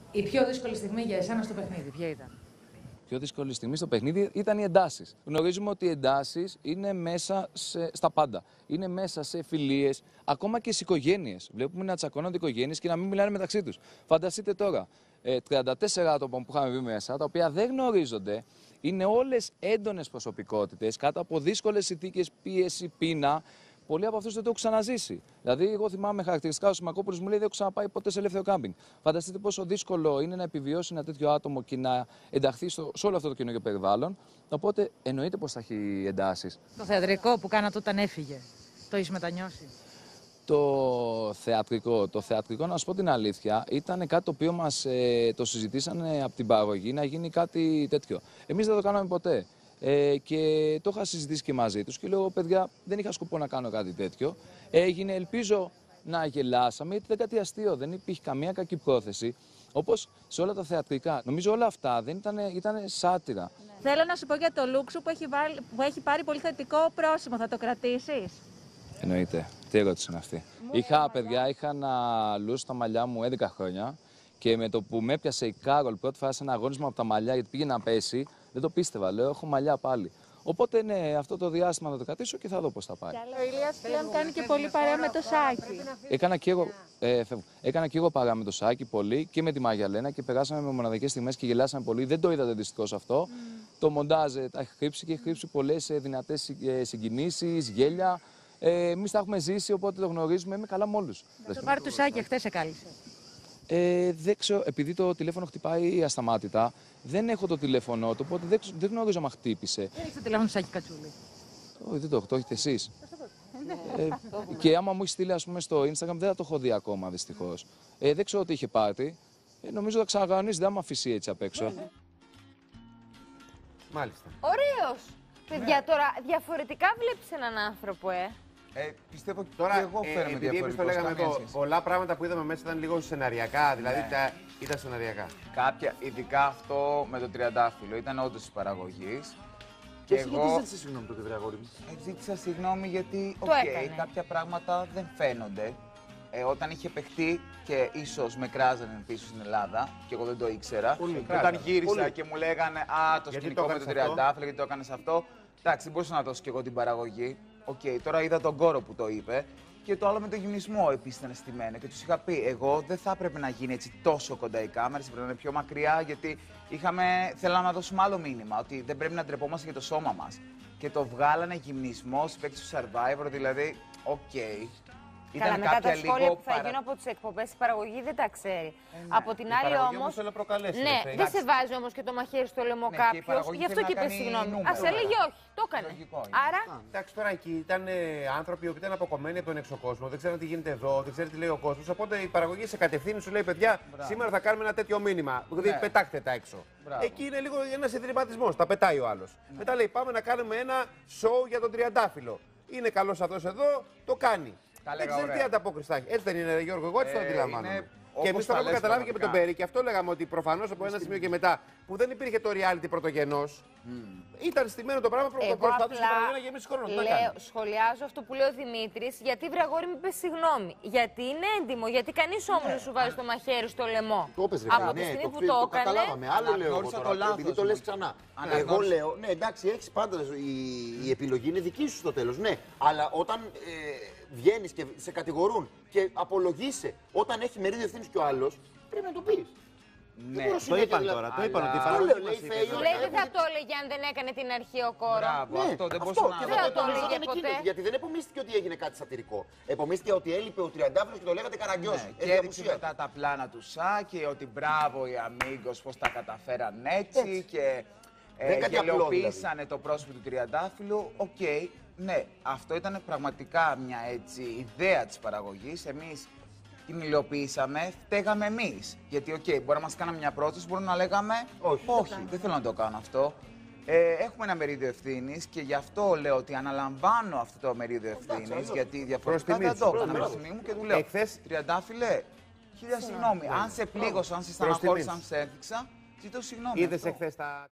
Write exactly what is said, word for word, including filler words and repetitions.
Η πιο δύσκολη στιγμή για εσένα στο παιχνίδι, ποια ήταν? Η πιο δύσκολη στιγμή στο παιχνίδι ήταν οι εντάσεις. Γνωρίζουμε ότι οι εντάσεις είναι μέσα σε, στα πάντα. Είναι μέσα σε φιλίες, ακόμα και στις οικογένειες. Βλέπουμε να τσακώνονται οικογένειες και να μην μιλάνε μεταξύ τους. Φανταστείτε τώρα, ε, τριάντα τέσσερα άτομα που είχαμε βγει μέσα, τα οποία δεν γνωρίζονται, είναι όλες έντονες προσωπικότητες, κάτω από δύσκολες συνθήκες, πίεση, πείνα. Πολλοί από αυτούς δεν το έχουν ξαναζήσει. Δηλαδή, εγώ θυμάμαι χαρακτηριστικά ο Σιμακόπουλος μου λέει: δεν έχω ξαναπάει ποτέ σε ελεύθερο κάμπινγκ. Φανταστείτε πόσο δύσκολο είναι να επιβιώσει ένα τέτοιο άτομο και να ενταχθεί στο, σε όλο αυτό το καινούργιο περιβάλλον. Οπότε, εννοείται πως θα έχει εντάσεις. Το θεατρικό που κάνατε όταν έφυγε, το έχεις μετανιώσει? Το θεατρικό, το θεατρικό, να σου πω την αλήθεια, ήταν κάτι το οποίο μας ε, το συζητήσανε από την παραγωγή να γίνει κάτι τέτοιο. Εμείς δεν το κάναμε ποτέ. Ε, και το είχα συζητήσει και μαζί τους και λέω: παιδιά, δεν είχα σκοπό να κάνω κάτι τέτοιο. Έγινε, ελπίζω να γελάσαμε, γιατί δεν κάτι αστείο, δεν υπήρχε καμία κακή πρόθεση. Όπως σε όλα τα θεατρικά. Νομίζω όλα αυτά δεν ήταν, ήταν σάτυρα. Ναι. Θέλω να σου πω για το look σου που έχει, βάλει, που έχει πάρει πολύ θετικό πρόσημο. Θα το κρατήσεις? Εννοείται. Τι ερώτηση είναι αυτή? Μου είχα, παιδιά, είχα ένα look στα μαλλιά μου έντεκα χρόνια και με το που με έπιασε η Κάρολ πρώτη φορά σε ένα αγώνισμα από τα μαλλιά, γιατί πήγε να πέσει. Δεν το πίστευα, λέω, έχω μαλλιά πάλι. Οπότε ναι, αυτό το διάστημα θα το κρατήσω και θα δω πώς θα πάει. Ο Ηλίας πλέον κάνει και πολύ παρέα με το Σάκη. Έκανα και εγώ, ε, Έκανα και εγώ παρέα με το Σάκη πολύ και με τη Μαγιαλένα και περάσαμε με μοναδικές στιγμές και γελάσαμε πολύ. Δεν το είδατε δυστυχώς αυτό. Mm. Το μοντάζ τα έχει χρύψει και έχει χρύψει πολλές δυνατές συγκινήσεις, γέλια. Ε, εμείς τα έχουμε ζήσει, οπότε το γνωρίζουμε. Είμαι καλά με όλους. Το πάρει του Σάκη, χτες σε κάλυψε. Ε, δεν ξέρω, επειδή το τηλέφωνο χτυπάει ασταμάτητα, δεν έχω το τηλέφωνο του, οπότε δεν, δεν γνωρίζω αν χτύπησε. Δεν έχεις το τηλέφωνο του Σάκη Κατσούλη? Όχι, δεν το έχω, το έχετε εσείς. ε, και άμα μου έχει στείλει, ας πούμε, στο Instagram, δεν θα το έχω δει ακόμα, δυστυχώς. Ε, δεν ξέρω τι είχε πάρει. Ε, νομίζω θα ξαναγανείς, δεν θα με αφήσει έτσι απ' έξω. Μάλιστα. Ωραίος! Παιδιά, τώρα διαφορετικά βλέπεις έναν άνθρωπο, ε. Ε, πιστεύω τώρα και εγώ φέραμε ε, διαφορετικό. Το λέγαμε εδώ, πολλά πράγματα που είδαμε μέσα ήταν λίγο σεναριακά, δηλαδή ναι. τα, ήταν σεναριακά. Κάποια, ειδικά αυτό με το τριαντάφυλλο, ήταν όντως της παραγωγής. Και εσύ εγώ... γιατί ζήτησες συγγνώμη το παιδί αγόρι μου? Ε, ζήτησα συγγνώμη γιατί, οκ, okay, κάποια πράγματα δεν φαίνονται. Ε, όταν είχε παιχτεί και ίσως με κράζανε πίσω στην Ελλάδα και εγώ δεν το ήξερα. Πολύ, όταν γύρισα πολύ. Και μου λέγανε «Α, το σκηνικό με το τριαντάφυλλο, γιατί το έκανες αυτό». Εντάξει, δεν μπορούσα να δώσω κι εγώ την παραγωγή. Οκ, okay, τώρα είδα τον κόρο που το είπε. Και το άλλο με το γυμνισμό επίσης ήταν στημένο. Και τους είχα πει: εγώ δεν θα έπρεπε να γίνει έτσι τόσο κοντά οι κάμερες, πρέπει να είναι πιο μακριά. Γιατί είχαμε, θέλαμε να δώσουμε άλλο μήνυμα, ότι δεν πρέπει να ντρεπόμαστε για το σώμα μας. Και το βγάλανε γυμνισμό, παίξει του Survivor, δηλαδή, οκ. Okay. Καλά, μετά τα σχόλια που θα παρα... γίνουν από τις εκπομπές, η παραγωγή δεν τα ξέρει. Ε, ναι. Από την άλλη όμως. Ναι, ρε, δεν σε βάζει όμως και το μαχαίρι στο λαιμό ναι, κάποιος. Γι' αυτό και είπε συγγνώμη. Ας έλεγε όχι, το έκανε. Άρα. Εντάξει, τώρα εκεί ήταν άνθρωποι που ήταν αποκομμένοι από τον εξωκόσμο, δεν ξέρουν τι γίνεται εδώ, δεν ξέρουν τι λέει ο κόσμος. Οπότε η παραγωγή σε κατευθύνει, σου λέει: παιδιά, μπράβο. Σήμερα θα κάνουμε ένα τέτοιο μήνυμα. Δηλαδή, ναι. πετάχτε τα έξω. Μπράβο. Εκεί είναι λίγο ένας ιδρυματισμός, τα πετάει ο άλλος. Ναι. Μετά λέει: πάμε να κάνουμε ένα show για τον τριαντάφυλλο. Είναι καλός αυτός εδώ, το κάνει. Δεν ξέρει τι ανταπόκριση θα έχει. Έτσι δεν είναι, Γιώργο, εγώ έτσι το αντιλαμβάνομαι. Και εμείς το έχουμε καταλάβει και με τον Πέρι. Και αυτό λέγαμε ότι προφανώς από ένα σημείο και μετά που δεν υπήρχε το reality πρωτογενός, mm. ήταν στημένο το πράγμα που προσπαθούσε να γεμίσει χρόνο. Λέω, σχολιάζω αυτό που λέει ο Δημήτρης, γιατί βρε αγόρι μου είπε συγγνώμη. Γιατί είναι έντιμο, γιατί κανείς όμως δεν σου βάζει το μαχαίρι στο λαιμό. Από τη στιγμή που το έκανε. Καταλάβαμε. Άλλο λέω εγώ τώρα, επειδή το λες ξανά. Εγώ λέω, ναι, εντάξει, έχεις πάντα η επιλογή είναι δική σου στο τέλος. Ναι, αλλά όταν βγαίνεις και σε κατηγορούν και απολογείσαι όταν έχει μερίδιο ευθύνης και ο άλλος, πρέπει να το πεις. Ναι, το είπαν τώρα, το είπαν ότι φανέλα λέει δεν θα το έλεγε αν δεν έκανε την αρχή ο κόρο. Μπράβο, ναι, αυτό δεν αυτό, μπορούσε να δεν το έλεγε ποτέ. Γιατί δεν επομίστηκε ότι έγινε κάτι σατυρικό. Επομίστηκε ότι έλειπε ο τριαντάφυλλος και το λέγατε Καραγκιός. Ναι, και έδειξε μετά τα πλάνα του Σάκη, ότι μπράβο οι αμίγκος πώς τα καταφέραν έτσι, έτσι. Και ε, γελιοποίησανε δηλαδή το πρόσωπο του τριαντάφυλλου. Οκ, okay, ναι, αυτό ήταν πραγματικά μια έτσι ιδέα της παραγωγής. Εμείς την υλοποιήσαμε, φταίγαμε εμείς. Γιατί, οκ, okay, μπορεί να μας κάναμε μια πρόταση, μπορούμε να λέγαμε όχι, όχι δεν θέλω να το κάνω αυτό. Ε, έχουμε ένα μερίδιο ευθύνης και γι' αυτό λέω ότι αναλαμβάνω αυτό το μερίδιο ευθύνης. Γιατί διαφορετικά δεν το έκανα προς τιμή μου και του λέω: τριαντάφυλλε, χίλια συγγνώμη. Αν σε πλήγωσα, αν σε στεναχώρησα, αν σε έδειξα, ζητώ συγγνώμη. Είδες εχθές τα.